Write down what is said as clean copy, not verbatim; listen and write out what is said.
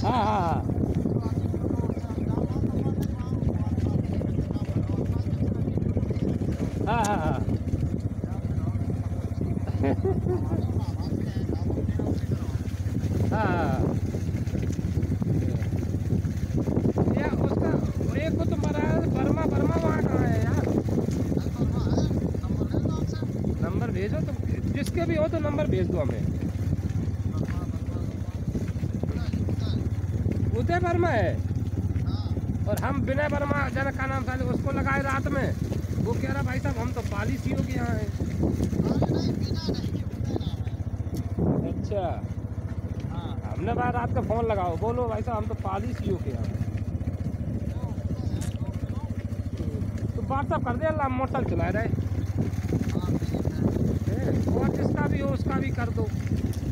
हाँ हाँ हाँ हाँ हाँ हाँ हाँ या उसका एक को तो मरा है बर्मा बर्मा वहाँ कहाँ है यार। नंबर भेजो तो जिसके भी हो तो नंबर भेज दो हमें। उदय वर्मा है और हम विनय वर्मा जनक का नाम था उसको लगाए रात में। वो कह रहा भाई साहब हम तो पाली सीओ के यहाँ हैं। अच्छा हमने भाई रात का फोन लगाओ बोलो भाई साहब हम तो पाली सीओ के यहाँ हैं। तो व्हाट्सअप कर दे अल्लाह मोटरसाइकिल चला रहे और जिसका भी हो उसका भी कर दो।